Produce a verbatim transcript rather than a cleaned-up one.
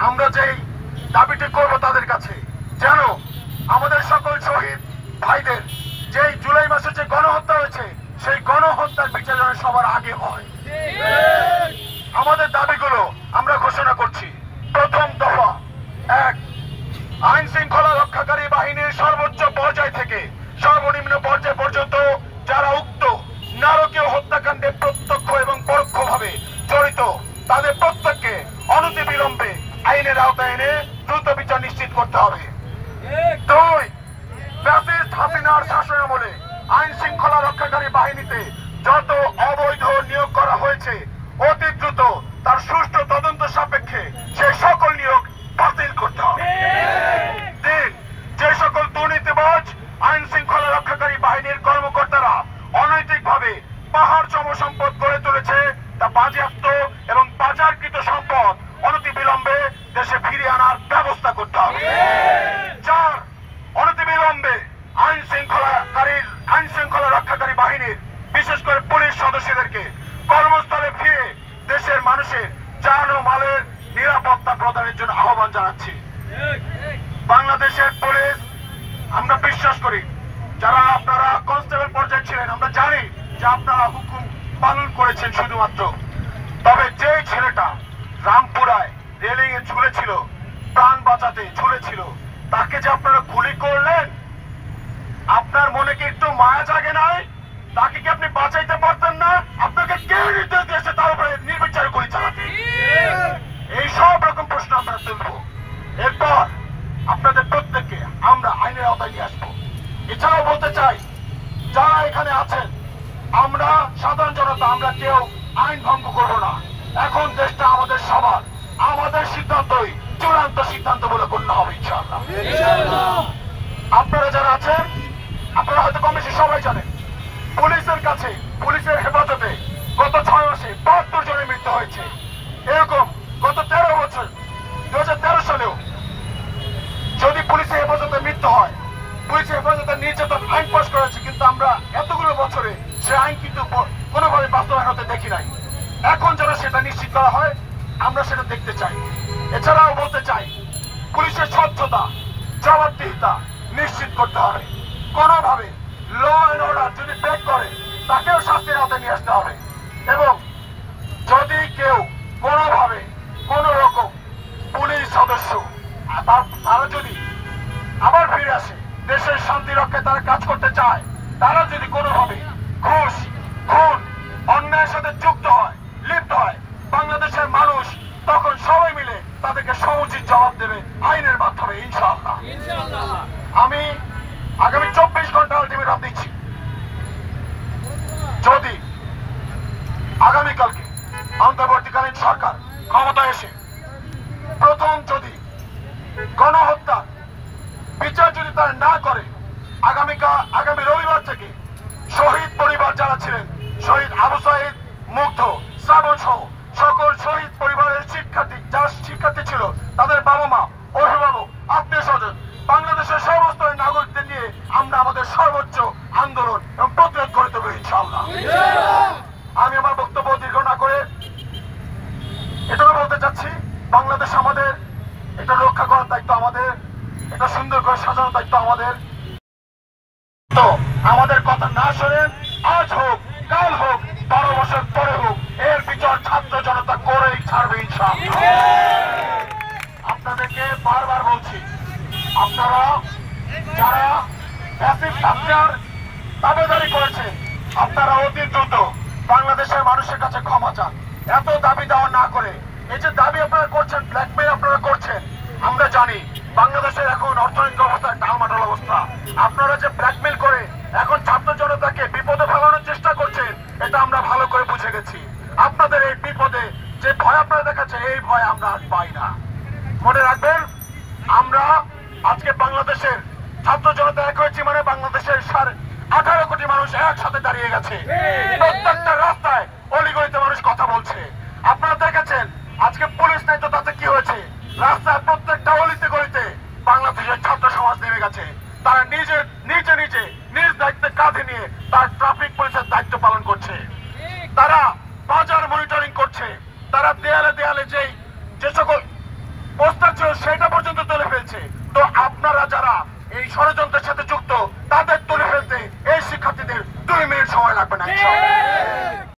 আমরা যেই দাবিটি করব তাদের কাছে, যেন আমাদের সকল শহীদ ভাইদের যেই জুলাই মাসে যে গণহত্যা হয়েছে সেই গণহত্যার বিচার যেন সবার আগে হয়। আমাদের দাবিগুলো আমরা ঘোষণা করছি। প্রথম দফা এক, আইন শৃঙ্খলা রক্ষাকারী বাহিনীর সর্বোচ্চ পর্যায় থেকে সর্বনিম্ন পর্যায় পর্যন্ত যারা উক্ত নারকীয় হত্যাকাণ্ডে প্রত্যক্ষ এবং পরোক্ষভাবে জড়িত তাদের প্রত্যেককে অনতিবিলম্বে আইনের আওতায় এনে দ্রুত বিচার নিশ্চিত করতে হবে। দুই, ফ্যাসিস্ট হাসিনার শাসনামলে আইন শৃঙ্খলা রক্ষাকারী বাহিনীতে যত অবৈধ নিয়োগ করা হয়েছে অতি দ্রুত তার সুষ্ঠু তদন্ত সাপেক্ষে সেই সকল নিয়োগ বাতিল করতে হবে। তিন, যে সকল দুর্নীতিবাজ আইন শৃঙ্খলা রক্ষাকারী বাহিনীর কর্মকর্তারা অনৈতিকভাবে পাহাড় সম সম্পদ গড়ে তুলেছে তা বাজেয়াপ্ত এবং বাজারকৃত সম্পদ অনতিবিলম্বে দেশে ফিরিয়ে আনার ব্যবস্থা করতে হবে। চার, অনতিবিলম্বে আইন শৃঙ্খলাকারী আইন শৃঙ্খলা রক্ষাকারী বাহিনীর বিশেষ করে পুলিশ সদস্যদেরকে কর্মস্থলে ফিরে দেশের মানুষের জান ও মালের নিরাপত্তা প্রদানের জন্য আহ্বান জানাচ্ছি। বাংলাদেশের পুলিশ আমরা বিশ্বাস করি, যারা আপনারা কনস্টেবল পর্যায়ে ছিলেন আমরা জানি যে আপনারা হুকুম পালন করেছেন শুধুমাত্র। তবে যে ছেলেটা রামপুরায় রেলিং এ ঝুলেছিল, প্রাণ বাঁচাতে ঝুলেছিল, তাকে যে আপনারা গুলি করলেন, আপনার মনে কি একটু মায়া জাগে নাই? তাকে কি আপনি বাঁচাইতে পারতেন না? আপনাকে কে নির্দেশ দিয়েছে তার উপরে নির্বিচারে গুলি চালাতে? এই সব রকম প্রশ্ন আমরা তুলব। এরপর আপনাদের প্রত্যেককে আমরা আইনের আওতায় নিয়ে আসবো। এছাড়াও বলতে চাই, যারা এখানে আছেন আমরা সাধারণ জনতা আমরা কেউ আইন ভঙ্গ করব না। এখন দেশটা আমাদের সবার, আমাদের সিদ্ধান্তই চূড়ান্ত সিদ্ধান্ত বলে গণ্য হবে ইনশাআল্লাহ। আপনারা যারা আছেন আপনারা হয়তো কম বেশি সবাই জানেন, পুলিশের কাছে পুলিশের হেফাজতে গত ছয় মাসে বাহাত্তর জনের মৃত্যু হয়েছে। এরকম গত তেরো বছর দু হাজার তেরো সালেও যদি পুলিশের হেফাজতে মৃত্যু হয়, পুলিশের হেফাজতে নির্যাতন আইন পাস করেছে, কিন্তু আমরা এতগুলো বছরে সে আইন কিন্তু কোনোভাবে বাস্তবায়ন হতে দেখি নাই। এখন যারা সেটা নিশ্চিত করা হয় আমরা সেটা দেখতে চাই। এছাড়াও বলতে চাই, পুলিশের স্বচ্ছতা জবাবদিহিতা নিশ্চিত করতে হবে। কোনোভাবে ল অ্যান্ড অর্ডার যদি ব্রেক করে তাকেও শাস্তির আওতায় নিয়ে আসতে হবে। এবং যদি কেউ কোনোভাবে কোন রকম পুলিশ সদস্য তারা যদি আবার ফিরে আসে, দেশের শান্তি রক্ষায় তারা কাজ করতে চায়, তারা যদি কোনোভাবে ঘুষ খুন অন্যায়ের সাথে যুক্ত হয় লিপ্ত হয়, বাংলাদেশের মানুষ তখন সবাই মিলে তাদেরকে সমুচিত জবাব দেবে আইনের মাধ্যমে ইনশাআল্লাহ। আমি আগামী চব্বিশ ঘন্টা আলটিমেটাম দিচ্ছি, যদি আগামীকালকে অন্তর্বর্তীকালীন সরকার ক্ষমতায় এসে প্রথম যদি গণহত্যা বিচার যদি তারা না করে, আগামীকাল আগামী রবিবার থেকে শহীদ পরিবার যারা ছিলেন, শহীদ আবু সাইদ, মুগ্ধ, শ্রাবণ সহ সকল শহীদ পরিবারের শিক্ষার্থী যারা শিক্ষার্থী ছিল তাদের বাবা মা, অভিভাবক, আত্মীয় স্বজন, বাংলাদেশের সমস্ত নাগরিকদের নিয়ে আমরা আমাদের সর্বোচ্চ আন্দোলন এবং প্রতিরোধ করে দেবো ইনশাআল্লাহ। আমি আমার বক্তব্য দীর্ঘ না করে এটাও বলতে চাচ্ছি, বাংলাদেশ আমাদের, এটা রক্ষা করার দায়িত্ব আমাদের, এটা সুন্দর করে সাজানোর দায়িত্ব আমাদের। তো আমাদের কথা না শোনেন, আজ হোক কাল হোক বারো বছর পরে হোক, এর বিচার ছাত্র জনতা করেই ছাড়বে ইনশাআল্লাহ। আপনাদেরকে বারবার বলছি, আপনারা যারা আপনার দাবিদারি করেছেন আপনারা অতি দ্রুত বাংলাদেশের মানুষের কাছে ক্ষমা চান। এত দাবি দেওয়া না করে এই যে দাবি আপনারা করছেন, ব্ল্যাকমেইল আপনারা করছেন, আমরা জানি বাংলাদেশের এখন অর্থনৈতিক অবস্থা টালমাটাল অবস্থা। আপনারা যে ব্ল্যাকমেইল করে এখন ছাত্র জনতাকে বিপদে ফেলানোর চেষ্টা করছেন, এটা আমরা ভালো করে বুঝে গেছি। আপনাদের এই বিপদে যে ভয় আপনারা দেখাচ্ছেন, এই ভয় আমরা আর পাই না। মনে রাখবেন, আমরা আজকে বাংলাদেশের ছাত্র জনতা এক হয়েছি মানে বাংলাদেশের সাড়ে আঠারো কোটি মানুষ একসাথে দাঁড়িয়ে গেছে। প্রত্যেকটা রাস্তায় অলিগলিতে মানুষ কথা বলছে। আপনারা দেখেছেন আজকে পুলিশ নাই তো তাতে কি হয়েছে, রাস্তায় প্রত্যেকটা অলিতে গলিতে বাংলাদেশের ছাত্র সমাজ নেমে গেছে। তারা নিজে নিজে নিজে নিজ দায়িত্বে কাঁধে নিয়ে তার ট্রাফিক পুলিশের দায়িত্ব পালন করছে। তারা বাজার মনিটরিং করছে। তারা দেয়ালে দেয়ালে যেই যে সকল পোস্টার সেটা পর্যন্ত তুলে ফেলছে। তো আপনারা যারা এই ষড়যন্ত্রের সাথে যুক্ত তাদের তুলে ফেলতে এই শিক্ষার্থীদের দুই মিনিট সময় লাগবে না।